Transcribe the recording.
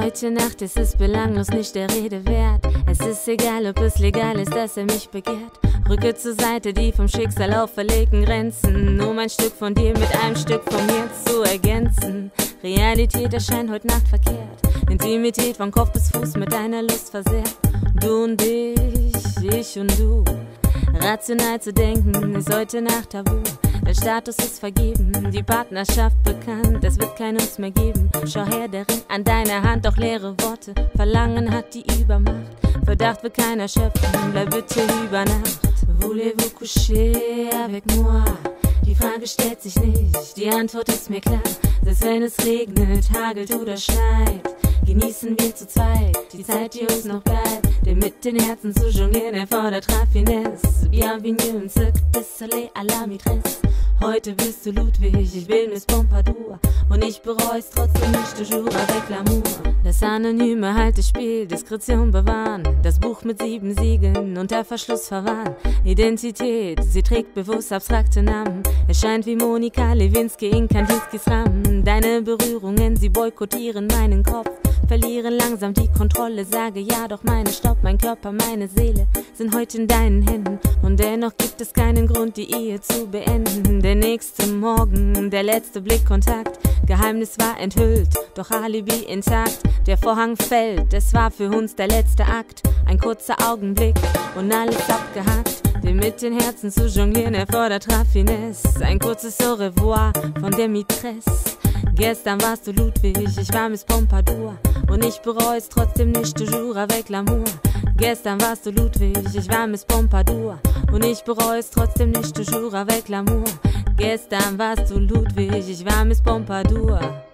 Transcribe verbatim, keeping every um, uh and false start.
Heute Nacht ist es belanglos, nicht der Rede wert. Es ist egal, ob es legal ist, dass er mich begehrt. Rücke zur Seite die vom Schicksal auferlegten Grenzen, um ein Stück von dir mit einem Stück von mir zu ergänzen. Realität erscheint heute Nacht verkehrt, Intimität von Kopf bis Fuß mit deiner Lust versehrt. Du und ich, ich und du. Rational zu denken ist heute Nacht tabu. Der Status ist vergeben, die Partnerschaft bekannt. Es wird kein Uns mehr geben. Schau her, der Ring an deiner Hand, doch leere Worte. Verlangen hat die Übermacht. Verdacht wird keiner schöpfen, bleib bitte über Nacht. Voulez-vous coucher avec moi? Die Frage stellt sich nicht, die Antwort ist mir klar. Selbst wenn es regnet, hagelt oder schneit, genießen wir zu zweit die Zeit, die uns noch bleibt. Denn mit den Herzen zu jonglieren erfordert Raffinesse. Bienvenue im Cirque du Soleil à la Maîtresse. Heute bist du Ludwig, ich bin Miss Pompadour. Und ich bereu's trotzdem nicht, toujours avec l'amour. Das anonyme Haltespiel, Diskretion bewahren. Das Buch mit sieben Siegeln unter Verschluss verwahren. Identität, sie trägt bewusst abstrakte Namen. Erscheint wie Monika Lewinsky in Kandinskis Rahmen. Deine Berührungen, sie boykottieren meinen Kopf. Verlieren langsam die Kontrolle, sage ja, doch meine Stopp. Mein Körper, meine Seele sind heute in deinen Händen. Und dennoch gibt es keinen Grund, die Ehe zu beenden. Der nächste Morgen, der letzte Blickkontakt. Geheimnis war enthüllt, doch Alibi intakt. Der Vorhang fällt, es war für uns der letzte Akt. Ein kurzer Augenblick und alles abgehakt. Denn mit den Herzen zu jonglieren erfordert Raffinesse. Ein kurzes Au revoir von der Maitresse. Gestern warst du Ludwig, ich war Miss Pompadour. Und ich bereu's trotzdem nicht, toujours avec l'amour. Gestern warst du Ludwig, ich war Miss Pompadour. Und ich bereu's trotzdem nicht, toujours avec l'amour. Gestern warst du Ludwig, ich war Miss Pompadour.